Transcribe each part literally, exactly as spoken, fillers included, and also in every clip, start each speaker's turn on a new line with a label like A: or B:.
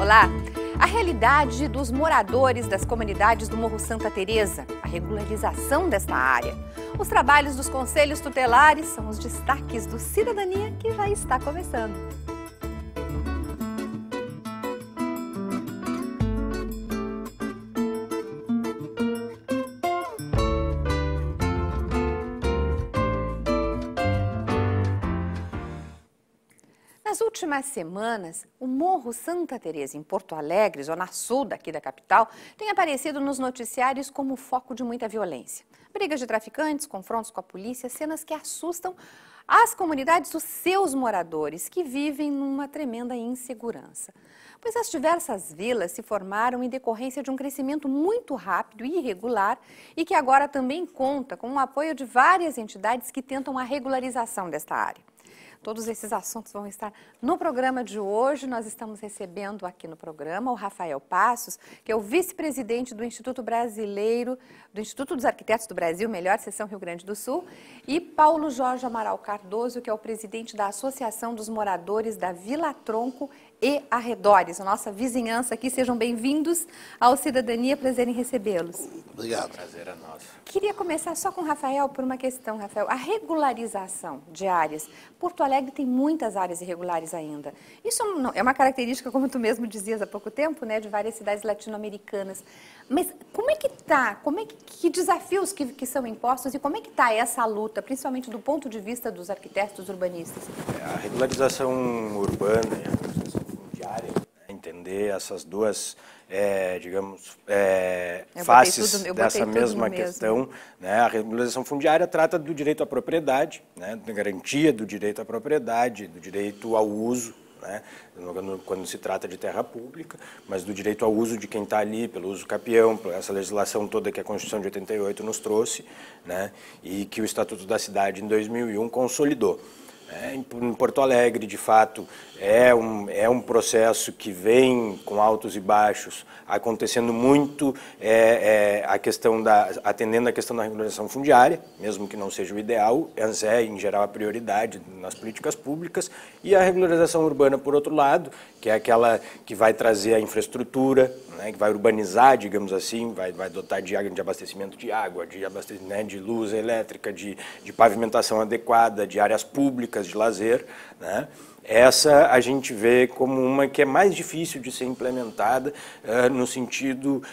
A: Olá! A realidade dos moradores das comunidades do Morro Santa Teresa, a regularização desta área. Os trabalhos dos conselhos tutelares são os destaques do Cidadania que já está começando. Nas últimas semanas, o Morro Santa Teresa, em Porto Alegre, zona sul daqui da capital, tem aparecido nos noticiários como foco de muita violência. Brigas de traficantes, confrontos com a polícia, cenas que assustam as comunidades dos seus moradores, que vivem numa tremenda insegurança. Pois as diversas vilas se formaram em decorrência de um crescimento muito rápido e irregular e que agora também conta com o apoio de várias entidades que tentam a regularização desta área. Todos esses assuntos vão estar no programa de hoje. Nós estamos recebendo aqui no programa o Rafael Passos, que é o vice-presidente do Instituto Brasileiro, do Instituto dos Arquitetos do Brasil, melhor, seção Rio Grande do Sul, e Paulo Jorge Amaral Cardoso, que é o presidente da Associação dos Moradores da Vila Tronco e Arredores, a nossa vizinhança aqui. Sejam bem-vindos ao Cidadania, prazer em recebê-los.
B: Obrigado.
C: Prazer é nosso.
A: Queria começar só com o Rafael por uma questão, Rafael. A regularização de áreas. Porto Alegre tem muitas áreas irregulares ainda. Isso é uma característica, como tu mesmo dizias há pouco tempo, né, de várias cidades latino-americanas. Mas como é que está? Como é que, que desafios que, que são impostos e como é que está essa luta, principalmente do ponto de vista dos arquitetos urbanistas?
C: A regularização urbana e a regularização fundiária, né, entender essas duas, é, digamos, é, faces tudo, dessa mesma questão. Mesmo. Né, a regularização fundiária trata do direito à propriedade, né, da garantia do direito à propriedade, do direito ao uso, né, quando se trata de terra pública, mas do direito ao uso de quem está ali, pelo uso capião, por essa legislação toda que a Constituição de oitenta e oito nos trouxe, né, e que o Estatuto da Cidade, em dois mil e um, consolidou. É, em Porto Alegre, de fato, é um, é um processo que vem com altos e baixos, acontecendo muito é, é, a questão da, atendendo a questão da regularização fundiária, mesmo que não seja o ideal, essa é, em geral, a prioridade nas políticas públicas, e a regularização urbana, por outro lado, que é aquela que vai trazer a infraestrutura, né, que vai urbanizar, digamos assim, vai, vai dotar de, de abastecimento de água, de, abastecimento, né, de luz elétrica, de, de pavimentação adequada, de áreas públicas, de lazer, né? Essa a gente vê como uma que é mais difícil de ser implementada uh, no sentido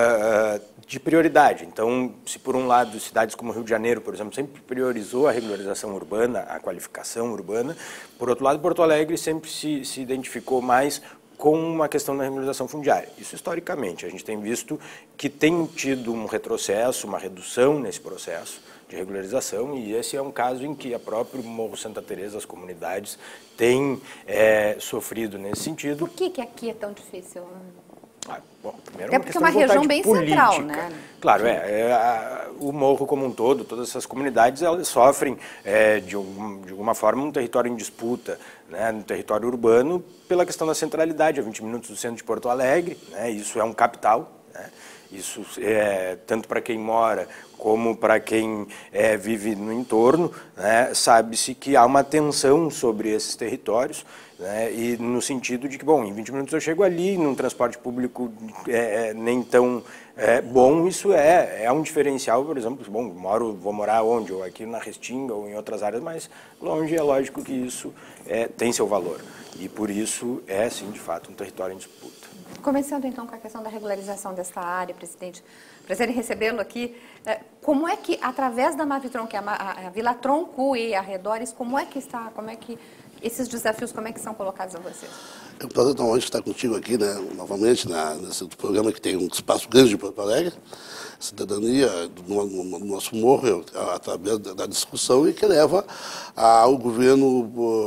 C: uh, de prioridade. Então, se por um lado cidades como Rio de Janeiro, por exemplo, sempre priorizou a regularização urbana, a qualificação urbana, por outro lado, Porto Alegre sempre se, se identificou mais com uma questão da regularização fundiária. Isso historicamente, a gente tem visto que tem tido um retrocesso, uma redução nesse processo de regularização, e esse é um caso em que a própria Morro Santa Teresa, as comunidades, têm é, sofrido nesse sentido.
A: Por que, que aqui é tão difícil?
C: Ah, bom, primeiro
A: é porque é uma região bem
C: política.
A: Central, né?
C: Claro, é, é a, o morro como um todo, todas essas comunidades, elas sofrem é, de, um, de alguma forma um território em disputa, né, no território urbano, pela questão da centralidade, a vinte minutos do centro de Porto Alegre, né, isso é um capital, né, isso é tanto para quem mora como para quem é, vive no entorno, né, sabe-se que há uma tensão sobre esses territórios, né, e no sentido de que, bom, em vinte minutos eu chego ali, num transporte público é, nem tão é, bom, isso é, é um diferencial, por exemplo, bom, moro, vou morar onde? Ou aqui na Restinga ou em outras áreas mais longe, é lógico que isso é, tem seu valor. E por isso é, sim, de fato, um território em disputa.
A: Começando então com a questão da regularização desta área, presidente, prazer em recebê-lo aqui. Como é que, através da Mavitron, que é a, a Vila Tronco e Arredores, como é que está, como é que esses desafios, como é que são colocados a vocês?
B: É um prazer tão longe estar contigo aqui, né, novamente, na, nesse programa que tem um espaço grande de Porto Alegre, cidadania do, no, no nosso morro, através da, da discussão, e que leva ao governo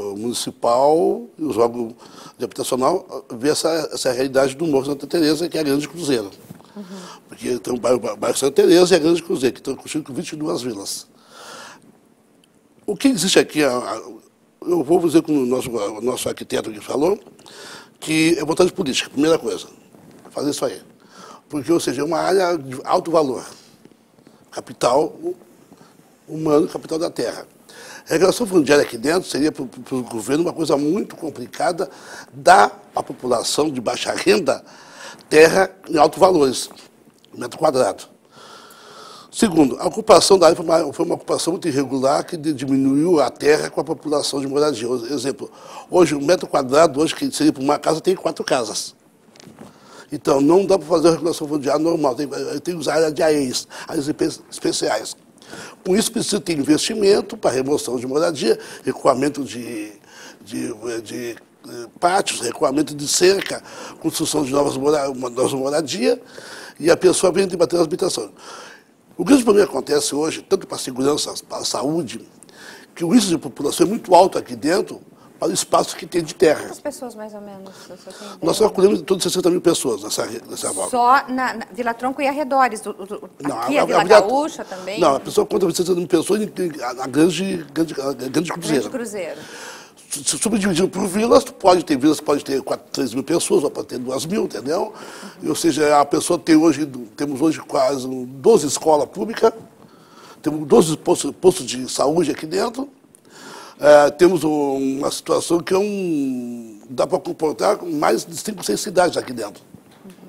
B: municipal e os órgãos de habitacional a ver essa, essa realidade do Morro Santa Teresa, que é a Grande Cruzeiro. Uhum. Porque tem o bairro, bairro Santa Teresa e a Grande Cruzeiro, que estão construídos com vinte e duas vilas. O que existe aqui, eu vou dizer com o nosso, o nosso arquiteto que falou, que é vontade política, primeira coisa, fazer isso aí. Porque, ou seja, é uma área de alto valor, capital humano, capital da terra. A regulação fundiária aqui dentro seria para o governo uma coisa muito complicada dar à população de baixa renda terra em altos valores, metro quadrado. Segundo, a ocupação da área foi uma, foi uma ocupação muito irregular que diminuiu a terra com a população de moradia. Por exemplo, hoje um metro quadrado, hoje que seria para uma casa, tem quatro casas. Então, não dá para fazer a regulação fundiária normal, tem, tem que usar área de A E Es, áreas especiais. Com isso, precisa ter investimento para remoção de moradia, recuamento de, de, de, de pátios, recuamento de cerca, construção de novas, mora, novas moradias, e a pessoa vem debater as habitações. O grande problema que acontece hoje, tanto para a segurança, para a saúde, que o índice de população é muito alto aqui dentro, para o espaço que tem de terra.
A: Quantas pessoas, mais ou menos?
B: Nós calculamos em torno de sessenta mil pessoas nessa, nessa volta.
A: Só na, na Vila Tronco e arredores? Do, do,
B: não,
A: aqui
B: a,
A: a, a Vila
B: a,
A: Gaúcha também?
B: Não, a pessoa conta sessenta mil pessoas na grande, grande, grande cruzeiro.
A: Grande cruzeiro.
B: Se subdividindo por vilas, pode ter vilas que pode ter quatro, três mil pessoas, ou pode ter duas mil, entendeu? Uhum. Ou seja, a pessoa tem hoje, temos hoje quase doze escolas públicas, temos doze postos, postos de saúde aqui dentro. É, temos um, uma situação que é um, dá para comportar mais de cinco, seis cidades aqui dentro. Uhum.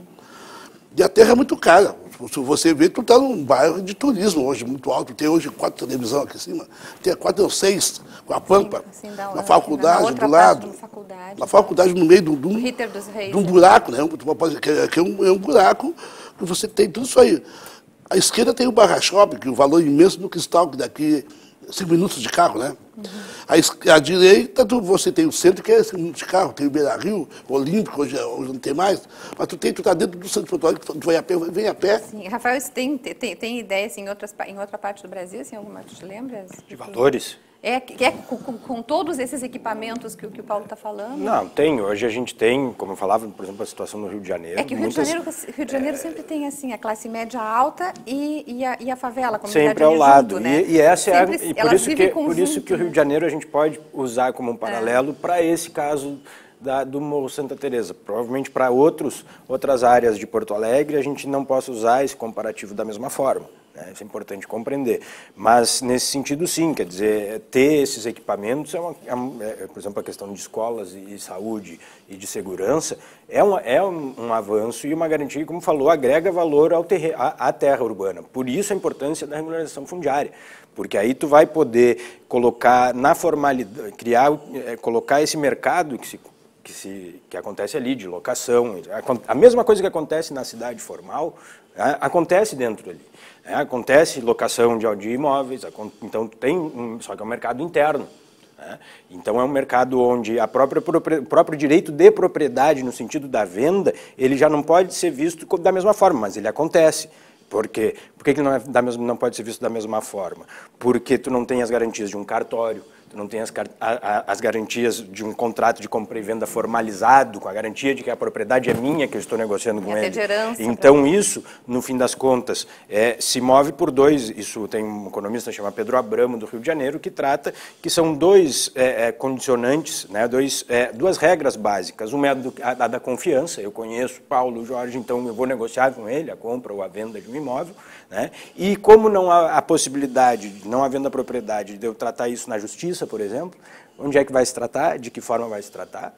B: E a terra é muito cara. Se você vê, tu está num bairro de turismo hoje, muito alto. Tem hoje quatro televisões aqui em cima, tem quatro ou seis com a Pampa, sim, assim, na faculdade do lado. Faculdade, na faculdade, no meio de um, de um buraco, né? Que é um, é um buraco que você tem tudo isso aí. À esquerda tem o Barra Shopping, que é o valor imenso do Cristal, que daqui cinco minutos de carro, né? Uhum. À direita, tu, você tem o centro, que é cinco minutos de carro, tem o Beira Rio, o Olímpico, hoje, hoje não tem mais, mas tu tem, tu tá dentro do centro de Porto Alegre, tu vai a pé, vem a pé.
A: Sim, Rafael, você tem, tem, tem ideia assim, em, outras, em outra parte do Brasil, assim, alguma, tu te lembras?
C: De valores?
A: É, é com, com, com todos esses equipamentos que, que o Paulo está falando?
C: Não, tem. Hoje a gente tem, como eu falava, por exemplo, a situação no Rio de Janeiro.
A: É que o Rio, muitas, de, Janeiro, Rio de Janeiro é, sempre tem assim, a classe média alta e, e, a, e a favela, a comunidade
C: sempre ao lado.
A: Junto, né?
C: E, e essa
A: sempre,
C: é a, e por, isso que, por isso que o Rio de Janeiro a gente pode usar como um paralelo é. para esse caso da, do Morro Santa Teresa. Provavelmente para outros outras áreas de Porto Alegre a gente não possa usar esse comparativo da mesma forma. Isso é importante compreender. Mas, nesse sentido, sim, quer dizer, ter esses equipamentos, é, uma, é por exemplo, a questão de escolas e saúde e de segurança, é, uma, é um, um avanço e uma garantia, como falou, agrega valor ao terre, à, à terra urbana. Por isso a importância da regularização fundiária, porque aí tu vai poder colocar na formalidade, criar, é, colocar esse mercado que se Que, se, que acontece ali, de locação, a mesma coisa que acontece na cidade formal, é, acontece dentro ali. É, acontece locação de, de imóveis, então tem um, só que é um mercado interno. É, então é um mercado onde a própria, o próprio direito de propriedade, no sentido da venda, ele já não pode ser visto da mesma forma, mas ele acontece. Por quê? Por que ele não, é da mesma, não pode ser visto da mesma forma? Porque tu não tem as garantias de um cartório, tu não tem as, a, as garantias de um contrato de compra e venda formalizado, com a garantia de que a propriedade é minha, que eu estou negociando com ele. Então isso, no fim das contas, é, se move por dois, isso tem um economista chamado Pedro Abramo, do Rio de Janeiro, que trata que são dois é, é, condicionantes, né, dois, é, duas regras básicas. Uma é a, do, a, a da confiança, eu conheço Paulo Jorge, então eu vou negociar com ele a compra ou a venda de um imóvel, né, e como não há a possibilidade, não havendo a propriedade de eu tratar isso na justiça, por exemplo, onde é que vai se tratar, de que forma vai se tratar,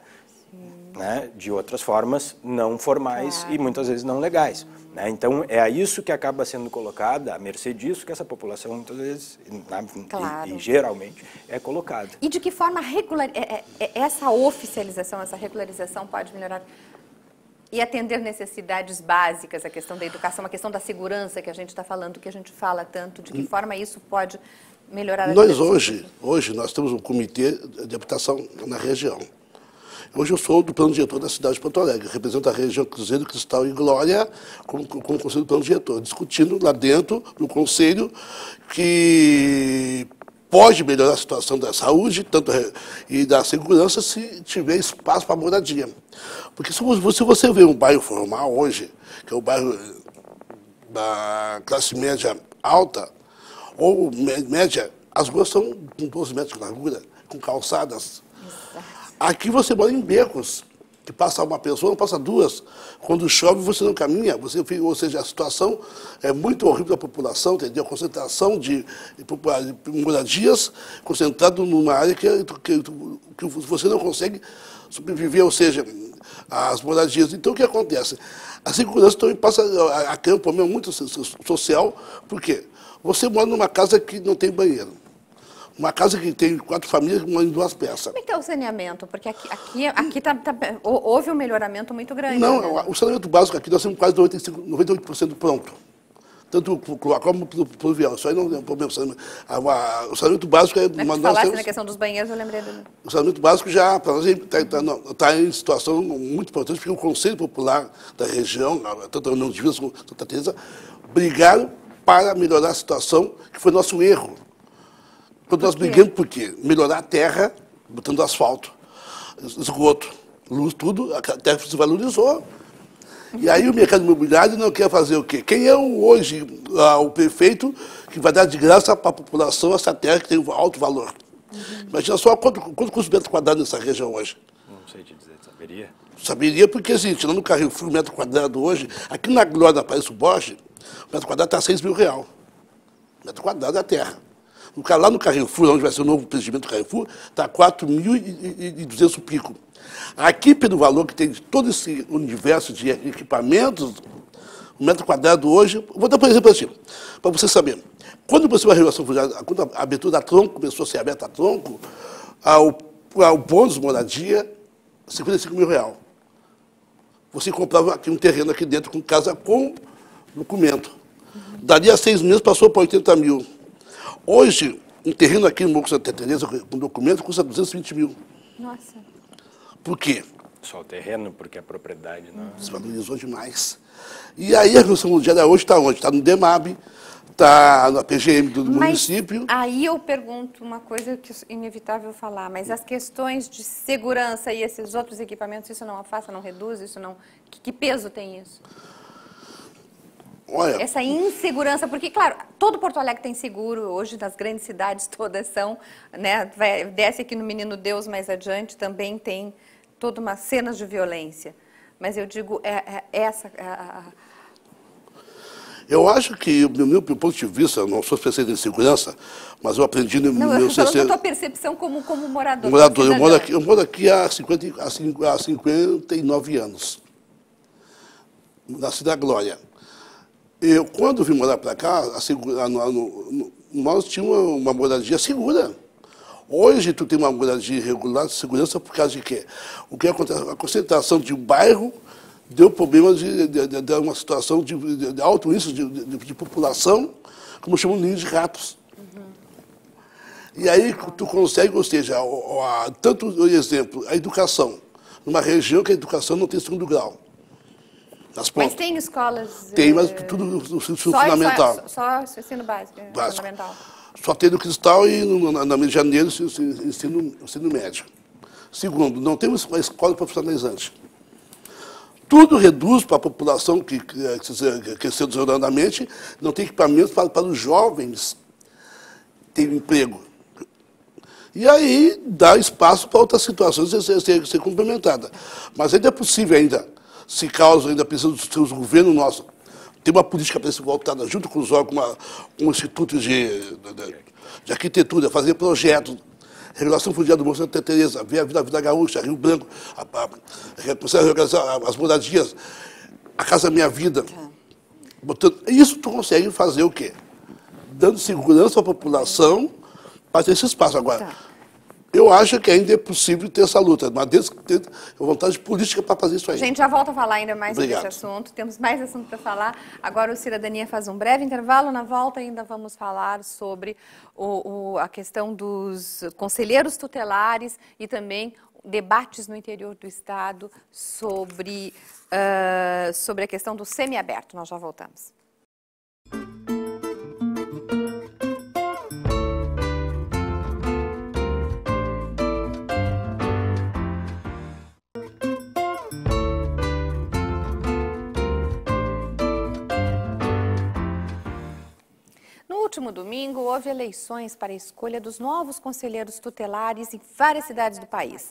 C: né? De outras formas não formais claro. E muitas vezes não legais. Né? Então é a isso que acaba sendo colocada, à mercê disso que essa população muitas vezes, na, claro. e, e geralmente, é colocada.
A: E de que forma regular, é, é, essa oficialização, essa regularização pode melhorar e atender necessidades básicas, a questão da educação, a questão da segurança que a gente está falando, que a gente fala tanto, de que forma isso pode melhorar a
B: Nós hoje, hoje nós temos um comitê de habitação na região. Hoje eu sou do plano diretor da cidade de Porto Alegre, represento a região Cruzeiro, Cristal e Glória como, como conselho do plano diretor, discutindo lá dentro no conselho que pode melhorar a situação da saúde tanto, e da segurança se tiver espaço para moradia. Porque se você, se você vê um bairro formal hoje, que é o bairro da classe média alta, ou média, as ruas são com doze metros de largura, com calçadas. Exato. Aqui você mora em becos, que passa uma pessoa, não passa duas. Quando chove, você não caminha, você fica, ou seja, a situação é muito horrível da população, entendeu? A concentração de, de moradias concentrado numa área que, que, que você não consegue sobreviver, ou seja, as moradias. Então, o que acontece? A segurança também passa a, a campo, é muito social, por quê? Você mora numa casa que não tem banheiro. Uma casa que tem quatro famílias que moram em duas peças.
A: Como é que está o saneamento? Porque aqui, aqui, aqui tá, tá, houve um melhoramento muito grande.
B: Não,
A: né?
B: O saneamento básico aqui nós temos quase noventa e cinco, noventa e oito por cento pronto. Tanto o cloacal como o pluvial. Isso aí não é um problema. O saneamento básico é...
A: Mas tu falasse temos, na questão dos banheiros, eu lembrei do...
B: O saneamento básico já está tá, tá em situação muito importante, porque o Conselho Popular da região, tanto a União de Vilas como a Santa Teresa, brigaram para melhorar a situação, que foi nosso erro. Quando nós brigamos, por quê? Melhorar a terra, botando asfalto, esgoto, luz, tudo, a terra se valorizou. E aí o mercado imobiliário não quer fazer o quê? Quem é hoje ah, o prefeito que vai dar de graça para a população essa terra que tem um alto valor? Uhum. Imagina só quanto, quanto custa o metro quadrado nessa região hoje.
C: Não sei te dizer, saberia?
B: Saberia porque, assim, tirando no Carrefour, o metro quadrado hoje, aqui na Glória da País Borges, o metro quadrado está seis mil reais. O metro quadrado é a terra. Lá no Carrefour, onde vai ser o novo empreendimento do Carrefour, está quatro mil e duzentos o pico. Aqui, pelo valor que tem de todo esse universo de equipamentos, o metro quadrado hoje... Vou dar, por exemplo, assim, para você saber. Quando começou a regulação fundiária, quando a abertura da tronco começou a ser aberta a tronco, ao, ao bônus moradia, cinquenta e cinco mil reais. Você comprava aqui um terreno aqui dentro, com casa com documento. Daria seis meses, passou para oitenta mil. Hoje, um terreno aqui no Morro Santa Teresa, com documento, custa duzentos e vinte mil.
A: Nossa.
B: Por quê?
C: Só o terreno, porque a propriedade não...
B: Se valorizou demais. E aí a regulação fundiária hoje está onde? Está no DEMAB, está na P G M do, do
A: mas
B: município.
A: Aí eu pergunto uma coisa que é inevitável falar, mas as questões de segurança e esses outros equipamentos, isso não afasta, não reduz, isso não... Que, que peso tem isso?
B: Olha,
A: essa insegurança, porque, claro, todo Porto Alegre tem seguro, hoje nas grandes cidades todas são, né, vai, desce aqui no Menino Deus mais adiante, também tem toda uma cenas de violência. Mas eu digo, é, é essa... É, a...
B: Eu acho que, do meu ponto de vista, eu não sou especialista em segurança, mas eu aprendi no
A: não,
B: meu...
A: Eu estou falando da tua percepção como, como morador.
B: Morador, eu moro aqui, eu moro aqui há, cinquenta, há cinquenta e nove anos, nasci da Glória. Eu, quando vim morar para cá, a, no, no, nós tínhamos uma, uma moradia segura. Hoje, tu tem uma moradia irregular de segurança por causa de quê? O que acontece? A concentração de um bairro deu problema de, de, de, de uma situação de, de, de alto índice de, de, de população, como chamam de ninho de ratos. Uhum. E aí tu consegue, ou seja, o, a, tanto, por exemplo, a educação. Numa região que a educação não tem segundo grau.
A: Mas tem escolas...
B: Tem, mas tudo no ensino fundamental.
A: Só, só ensino básico, básico, fundamental.
B: Só tem no Cristal e no, na, na Rio de Janeiro ensino, ensino médio. Segundo, não temos uma escola profissionalizante. Tudo reduz para a população que, que, que cresceu desordenadamente, não tem equipamentos para, para os jovens terem emprego. E aí dá espaço para outras situações ser, ser, ser complementada. Mas ainda é possível ainda... Se causa, ainda precisa dos seus governos nossos, tem uma política para ser voltada junto com os órgãos, uma, um instituto de, de, de arquitetura, fazer projetos, regulação fundiária do Morro Santa Teresa, ver a Vida, a Vida Gaúcha, Rio Branco, a, a, a, organizar as moradias, a Casa Minha Vida. Botando, isso tu consegue fazer o quê? Dando segurança à população para ter esse espaço. Agora, tá. Eu acho que ainda é possível ter essa luta, mas desde que ter vontade política para fazer isso aí.
A: A gente já volta a falar ainda mais
B: Obrigado.
A: sobre esse assunto. Temos mais assunto para falar. Agora o Cidadania faz um breve intervalo. Na volta ainda vamos falar sobre o, o, a questão dos conselheiros tutelares e também debates no interior do Estado sobre, uh, sobre a questão do semiaberto. Nós já voltamos. No último domingo, houve eleições para a escolha dos novos conselheiros tutelares em várias cidades do país.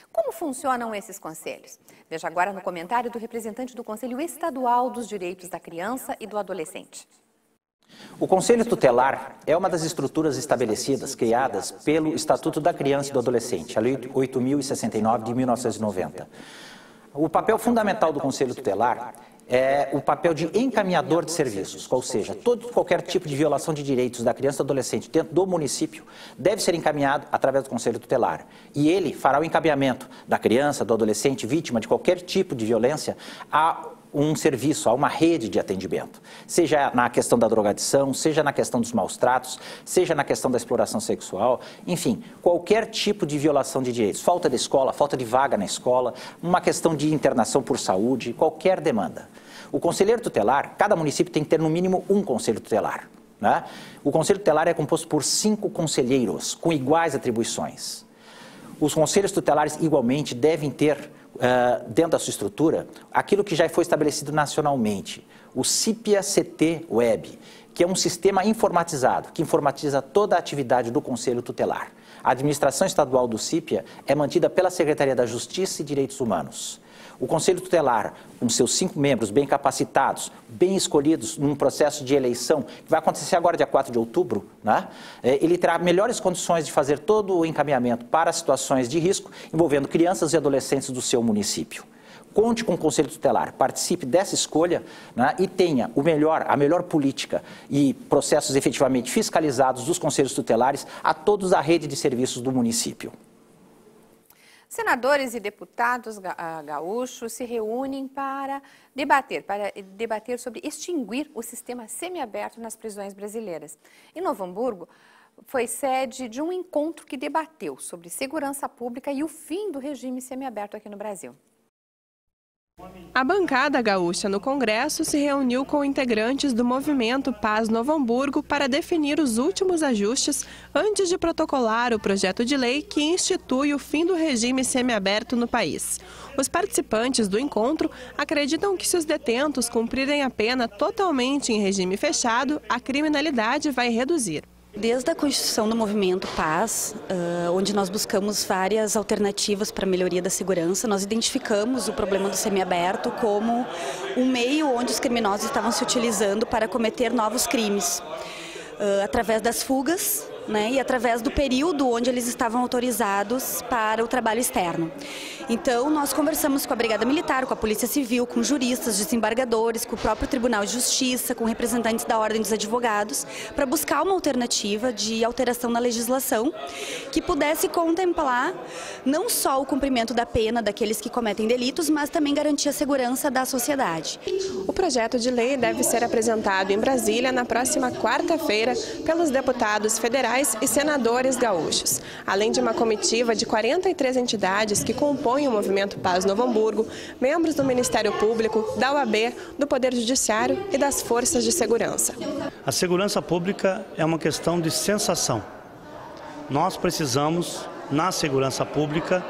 A: Como funcionam esses conselhos? Veja agora no comentário do representante do Conselho Estadual dos Direitos da Criança e do Adolescente.
D: O Conselho Tutelar é uma das estruturas estabelecidas, criadas pelo Estatuto da Criança e do Adolescente, a Lei oito mil e sessenta e nove de mil novecentos e noventa. O papel fundamental do Conselho Tutelar é o papel de encaminhador de serviços, ou seja, todo qualquer tipo de violação de direitos da criança e do adolescente dentro do município deve ser encaminhado através do Conselho Tutelar. E ele fará o encaminhamento da criança, do adolescente, vítima de qualquer tipo de violência a um serviço, a uma rede de atendimento, seja na questão da drogadição, seja na questão dos maus tratos, seja na questão da exploração sexual, enfim, qualquer tipo de violação de direitos, falta de escola, falta de vaga na escola, uma questão de internação por saúde, qualquer demanda. O conselheiro tutelar, cada município tem que ter no mínimo um conselho tutelar, né? O conselho tutelar é composto por cinco conselheiros com iguais atribuições. Os conselhos tutelares igualmente devem ter Uh, dentro da sua estrutura, aquilo que já foi estabelecido nacionalmente, o CIPIA-C T Web, que é um sistema informatizado, que informatiza toda a atividade do Conselho Tutelar. A administração estadual do CIPIA é mantida pela Secretaria da Justiça e Direitos Humanos. O Conselho Tutelar, com seus cinco membros bem capacitados, bem escolhidos num processo de eleição, que vai acontecer agora dia quatro de outubro, né? Ele terá melhores condições de fazer todo o encaminhamento para situações de risco envolvendo crianças e adolescentes do seu município. Conte com o Conselho Tutelar, participe dessa escolha, né, e tenha o melhor, a melhor política e processos efetivamente fiscalizados dos Conselhos Tutelares a todos a rede de serviços do município.
A: Senadores e deputados gaúchos se reúnem para debater, para debater sobre extinguir o sistema semiaberto nas prisões brasileiras. Em Novo Hamburgo, foi sede de um encontro que debateu sobre segurança pública e o fim do regime semiaberto aqui no Brasil.
E: A bancada gaúcha no Congresso se reuniu com integrantes do movimento Paz Novo Hamburgo para definir os últimos ajustes antes de protocolar o projeto de lei que institui o fim do regime semiaberto no país. Os participantes do encontro acreditam que se os detentos cumprirem a pena totalmente em regime fechado, a criminalidade vai reduzir.
F: Desde a constituição do Movimento Paz, onde nós buscamos várias alternativas para a melhoria da segurança, nós identificamos o problema do semiaberto como um meio onde os criminosos estavam se utilizando para cometer novos crimes, através das fugas, né, e através do período onde eles estavam autorizados para o trabalho externo. Então, nós conversamos com a Brigada Militar, com a Polícia Civil, com juristas, desembargadores, com o próprio Tribunal de Justiça, com representantes da Ordem dos Advogados, para buscar uma alternativa de alteração na legislação que pudesse contemplar não só o cumprimento da pena daqueles que cometem delitos, mas também garantir a segurança da sociedade.
E: O projeto de lei deve ser apresentado em Brasília na próxima quarta-feira pelos deputados federais e senadores gaúchos, além de uma comitiva de quarenta e três entidades que compõem o Movimento Paz Novo Hamburgo, membros do Ministério Público, da O A B, do Poder Judiciário e das Forças de Segurança.
G: A segurança pública é uma questão de sensação. Nós precisamos, na segurança pública,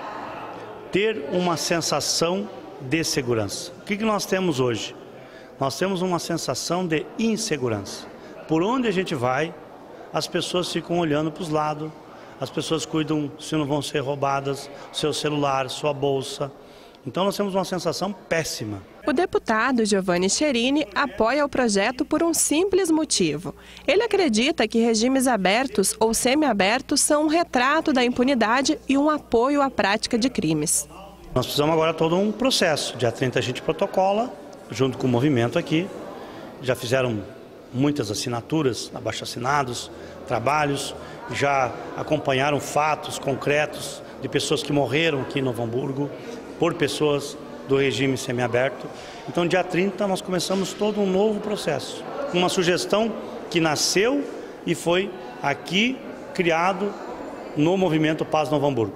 G: ter uma sensação de segurança. O que que nós temos hoje? Nós temos uma sensação de insegurança. Por onde a gente vai, as pessoas ficam olhando para os lados, as pessoas cuidam se não vão ser roubadas, seu celular, sua bolsa. Então nós temos uma sensação péssima.
E: O deputado Giovanni Cherini apoia o projeto por um simples motivo. Ele acredita que regimes abertos ou semiabertos são um retrato da impunidade e um apoio à prática de crimes.
G: Nós precisamos agora todo um processo. Dia trinta a gente protocola, junto com o movimento aqui. Já fizeram muitas assinaturas, abaixo-assinados, trabalhos, já acompanharam fatos concretos de pessoas que morreram aqui em Novo Hamburgo por pessoas do regime semiaberto. Então, dia trinta, nós começamos todo um novo processo. Uma sugestão que nasceu e foi aqui criado no Movimento Paz Novo Hamburgo.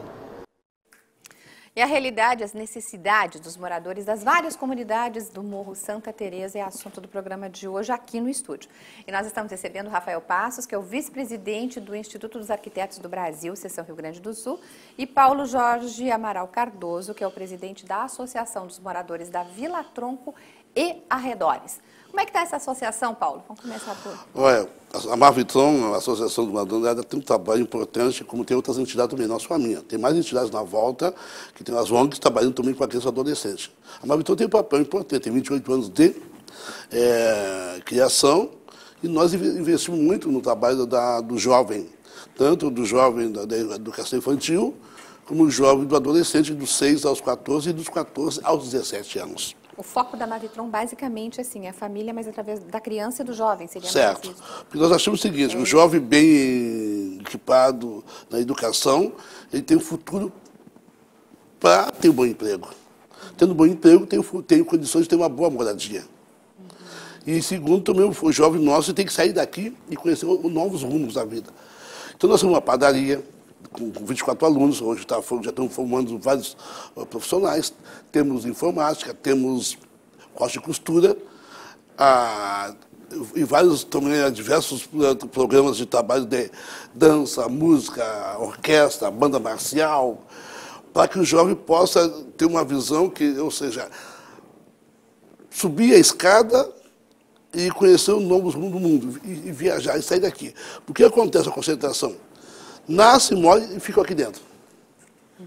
A: E a realidade, as necessidades dos moradores das várias comunidades do Morro Santa Teresa é assunto do programa de hoje aqui no estúdio. E nós estamos recebendo Rafael Passos, que é o vice-presidente do Instituto dos Arquitetos do Brasil, seção Rio Grande do Sul, e Paulo Jorge Amaral Cardoso, que é o presidente da Associação dos Moradores da Vila Tronco e Arredores. Como é que está essa associação, Paulo? Vamos começar por...
B: Olha, a Mavitron, a Associação do Madonna, tem um trabalho importante, como tem outras entidades também, não só a minha. Tem mais entidades na volta, que tem as O N Gs trabalhando também com a criança e adolescente. A Mavitron tem um papel importante, tem vinte e oito anos de é, criação, e nós investimos muito no trabalho da, do jovem, tanto do jovem da, da educação infantil, como o jovem do adolescente, dos seis aos quatorze e dos quatorze aos dezessete anos.
A: O foco da Mavitron, basicamente, assim, é a família, mas através da criança e do jovem, seria
B: certo.
A: mais isso?
B: Porque nós achamos o seguinte, é. o jovem bem equipado na educação, ele tem um futuro para ter um bom emprego. Tendo um bom emprego, tem, tem condições de ter uma boa moradia. Uhum. E segundo, também o jovem nosso tem que sair daqui e conhecer novos rumos da vida. Então nós temos uma padaria, com vinte e quatro alunos, hoje tá, já estamos formando vários profissionais, temos informática, temos corte de costura, a, e vários também diversos programas de trabalho de dança, música, orquestra, banda marcial, para que o jovem possa ter uma visão que, ou seja, subir a escada e conhecer os novos mundos do mundo, e, e viajar, e sair daqui. Por que acontece a concentração? Nasce, morre e fica aqui dentro. Uhum.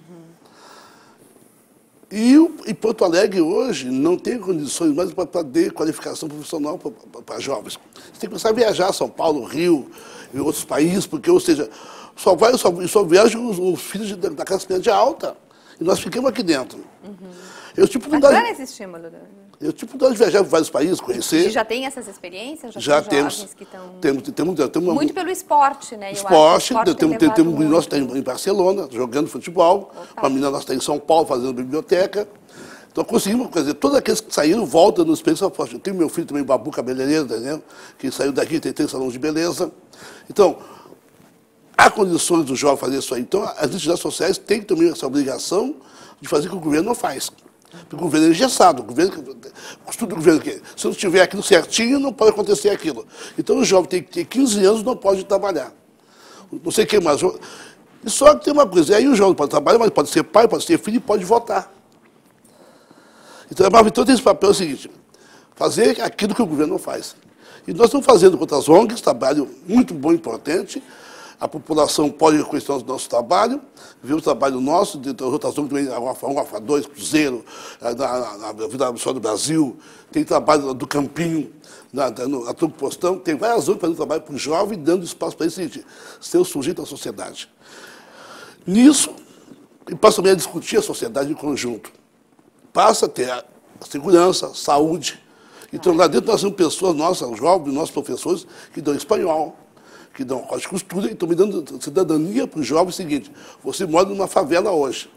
B: E, e Porto Alegre hoje não tem condições mais para ter qualificação profissional para jovens. Você tem que começar a viajar, São Paulo, Rio e outros países, porque, ou seja, só, vai, só, só viajam os, os filhos de, da classe média alta. E nós ficamos aqui dentro. Uhum. Eu, tipo, não dá,
A: esse estímulo.
B: Eu tipo de viajar para vários países, conhecer.
A: E já tem essas experiências? Já,
B: já
A: tem
B: temos,
A: que estão...
B: temos, temos, temos.
A: Muito pelo esporte, né?
B: Esporte,
A: Eu acho que o esporte
B: temos, temos um nosso
A: muito...
B: está em Barcelona, jogando futebol. Opa. Uma menina nossa está em São Paulo, fazendo biblioteca. Então conseguimos, quer dizer, todos aqueles que saíram voltam no Experiência Forte. Eu tenho meu filho também, Babu Cabeleireiro, entendeu? Que saiu daqui, tem três salões de beleza. Então, há condições do jovem fazer isso aí. Então, as entidades sociais têm também essa obrigação de fazer o que o governo não faz. Porque o governo é engessado. O governo, o costume do governo que se não estiver aquilo certinho, não pode acontecer aquilo. Então, o jovem tem que ter quinze anos, não pode trabalhar. Não sei o que mais. E só que tem uma coisa, aí o jovem pode trabalhar, mas pode ser pai, pode ser filho e pode votar. Então, a Mavitron tem esse papel seguinte, fazer aquilo que o governo não faz. E nós estamos fazendo contra as O N Gs, trabalho muito bom, importante. A população pode reconhecer o nosso trabalho, ver o trabalho nosso, de outras O N Gs, a UAFA dois, Cruzeiro, na, na, na Vida Absurda do Brasil, tem trabalho do Campinho, na, na Truco Postão, tem várias O N Gs fazendo trabalho para o jovem, dando espaço para ele seguinte, ser o sujeito da sociedade. Nisso, e passa também a discutir a sociedade em conjunto. Passa a ter a segurança, saúde. Então, lá dentro nós temos pessoas, nossas, jovens, nossos professores, que dão espanhol, que dão corte de costura e estão me dando cidadania para os jovens. Seguinte, você mora numa favela hoje,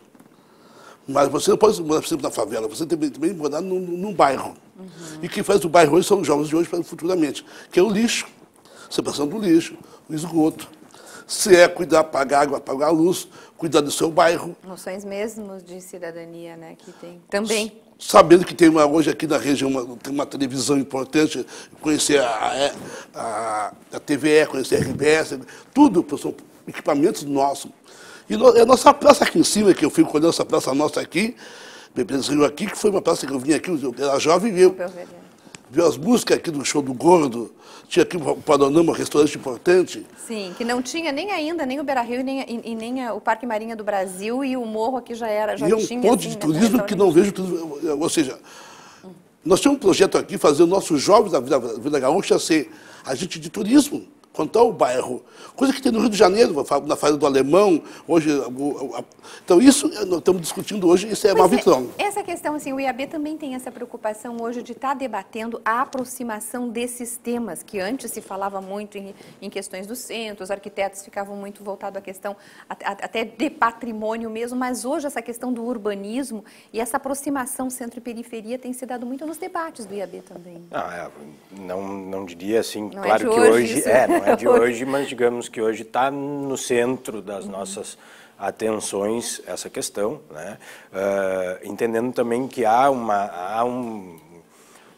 B: mas você não pode morar sempre na favela, você tem também morar num, num bairro. Uhum. E quem faz o bairro hoje são os jovens de hoje futuramente, que é o lixo, separação do lixo, o esgoto. Se é cuidar, pagar água, pagar a luz, cuidar do seu bairro.
A: Noções mesmo de cidadania, né, que tem também.
B: Sabendo que tem uma, hoje aqui na região uma, tem uma televisão importante, conhecer a, a, a T V E, conhecer a R B S, tudo são equipamentos nossos. E no, a nossa praça aqui em cima, que eu fico olhando essa praça nossa aqui, Bebês Rio aqui, que foi uma praça que eu vim aqui, eu era jovem e eu vi as músicas aqui do Show do Gordo, tinha aqui o Panorama, um restaurante importante.
A: Sim, que não tinha nem ainda, nem o Beira-Rio e nem, e, e nem a, o Parque Marinha do Brasil, e o morro aqui já era, já
B: e
A: tinha.
B: é um ponto
A: assim,
B: de turismo que não vejo turismo, ou seja, hum. nós temos um projeto aqui, fazer os nossos jovens da Vida, Vida Gaúcha ser agente de turismo, contar o bairro, coisa que tem no Rio de Janeiro, na Feira do Alemão, hoje, então isso nós estamos discutindo hoje, isso é
A: pois
B: Mavitron.
A: É, essa questão, assim, o I A B também tem essa preocupação hoje de estar debatendo a aproximação desses temas, que antes se falava muito em, em questões do centro, os arquitetos ficavam muito voltados à questão até de patrimônio mesmo, mas hoje essa questão do urbanismo e essa aproximação centro e periferia tem se dado muito nos debates do I A B também.
C: Ah, é, não, não diria assim,
A: não
C: claro
A: é
C: que
A: hoje,
C: hoje, é, não é de hoje, mas digamos que hoje está no centro das uhum. nossas atenções essa questão, né? Uh, entendendo também que há, uma, há um,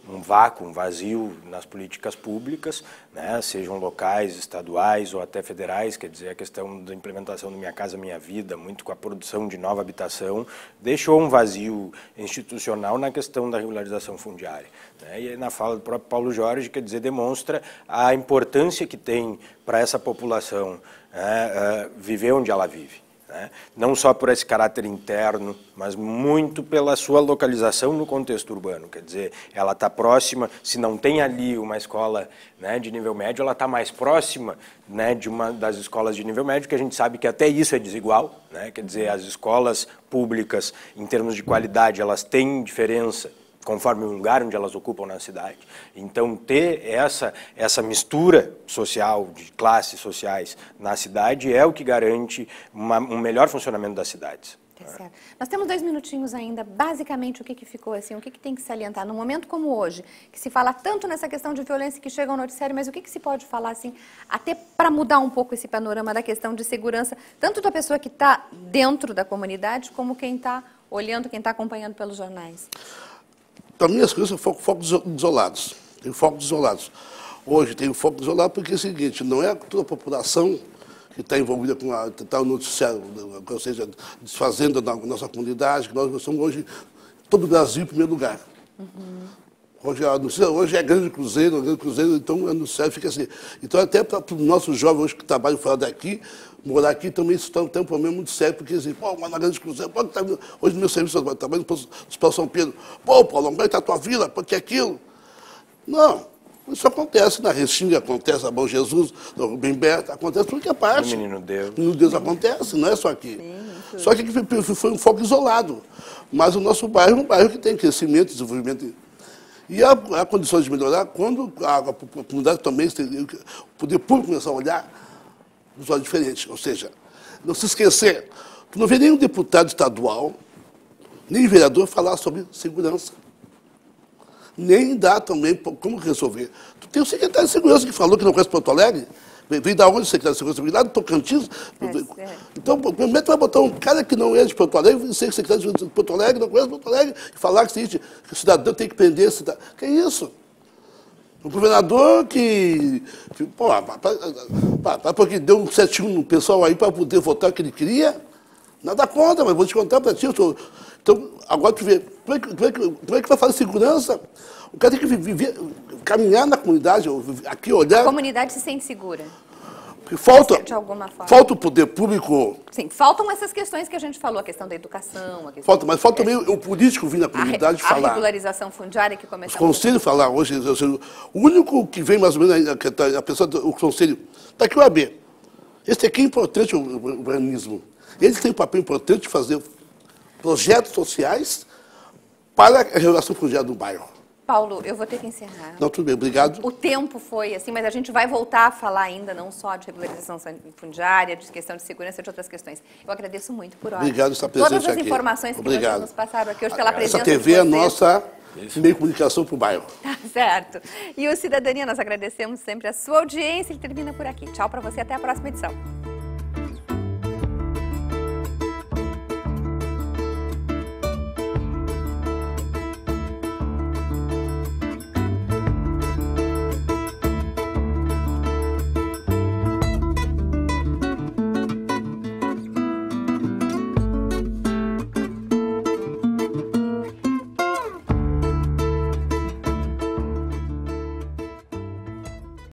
C: um vácuo, um vazio nas políticas públicas, né, sejam locais, estaduais ou até federais, quer dizer, a questão da implementação do Minha Casa Minha Vida, muito com a produção de nova habitação, deixou um vazio institucional na questão da regularização fundiária. Né, e na fala do próprio Paulo Jorge, quer dizer, demonstra a importância que tem para essa população, né, uh, viver onde ela vive. Né? Não só por esse caráter interno, mas muito pela sua localização no contexto urbano. Quer dizer, ela está próxima, se não tem ali uma escola, né, de nível médio, ela está mais próxima, né, de uma das escolas de nível médio, que a gente sabe que até isso é desigual. Né? Quer dizer, as escolas públicas, em termos de qualidade, elas têm diferença conforme o lugar onde elas ocupam na cidade. Então, ter essa, essa mistura social, de classes sociais na cidade, é o que garante uma, um melhor funcionamento das cidades.
A: Tá certo. Nós temos dois minutinhos ainda. Basicamente, o que, que ficou assim, o que, que tem que salientar num momento como hoje, que se fala tanto nessa questão de violência que chega ao noticiário, mas o que, que se pode falar assim, até para mudar um pouco esse panorama da questão de segurança, tanto da pessoa que está dentro da comunidade, como quem está olhando, quem está acompanhando pelos jornais?
B: Para mim, as coisas são focos isolados. Tem focos isolados. Hoje tem foco isolado porque é o seguinte, não é toda a população que está envolvida com a, tá o noticiário, ou seja, desfazendo a nossa comunidade, que nós somos hoje, todo o Brasil em primeiro lugar. Uhum. Hoje, hoje é grande cruzeiro, grande cruzeiro, então o noticiário fica assim. Então, até para os nossos jovens hoje que trabalham fora daqui, morar aqui também isso tem um problema muito sério, porque assim, pô, mas na grande cruzeiro, pô, tá, hoje no meu serviço eu trabalho no Hospital São Pedro, pô, Paulo, como é que está a tua vila, pô, que é aquilo? Não, isso acontece na Restinga, acontece na Bom Jesus, no Rubem Berta, acontece tudo que é parte.
C: No Menino Deus.
B: No Menino Deus acontece, não é só aqui. Sim, só que aqui foi um foco isolado. Mas o nosso bairro é um bairro que tem crescimento, desenvolvimento. E há, há condições de melhorar quando a, a, a comunidade também, o poder público começar a olhar dos olhos diferentes. Ou seja, não se esquecer, tu não vê nenhum deputado estadual, nem vereador falar sobre segurança. Nem dá também como resolver. Tu tem o secretário de Segurança que falou que não conhece Porto Alegre. Vem da onde o secretário de Segurança? Vem lá do Tocantins. É, é. Então, como é que vai botar um cara que não é de Porto Alegre, ser secretário de Porto Alegre, não conhece Porto Alegre, e falar que, que o cidadão tem que prender o cidadão? Que é isso? O governador que, que pô, porque deu um sete um no pessoal aí para poder votar o que ele queria, nada contra, mas vou te contar para ti. Eu tô, então, agora tu vê, como é, que, como, é que, como é que vai fazer segurança? O cara tem que viver, caminhar na comunidade, aqui olhar.
A: A comunidade se sente segura.
B: Falta,
A: de alguma forma.
B: Falta o poder público.
A: Sim, faltam essas questões que a gente falou, a questão da educação. A questão
B: falta, mas falta também o político vir na comunidade
A: a,
B: falar.
A: A regularização fundiária que começa.
B: Os conselhos falar hoje, o único que vem mais ou menos, a, a pessoa, o conselho, está aqui o A B. Esse aqui é importante, o, o urbanismo. Eles têm um papel importante de fazer projetos sociais para a regulação fundiária do bairro.
A: Paulo, eu vou ter que encerrar.
B: Não, tudo bem, obrigado.
A: O tempo foi assim, mas a gente vai voltar a falar ainda, não só de regularização fundiária, de questão de segurança, de outras questões. Eu agradeço muito por hora.
B: Obrigado por estar presente
A: Todas as
B: aqui.
A: informações
B: Obrigado.
A: que vocês nos passaram aqui hoje pela presença
B: Essa T V é a nossa meio de comunicação para o bairro.
A: Tá certo. E o Cidadania, nós agradecemos sempre a sua audiência e termina por aqui. Tchau para você, até a próxima edição.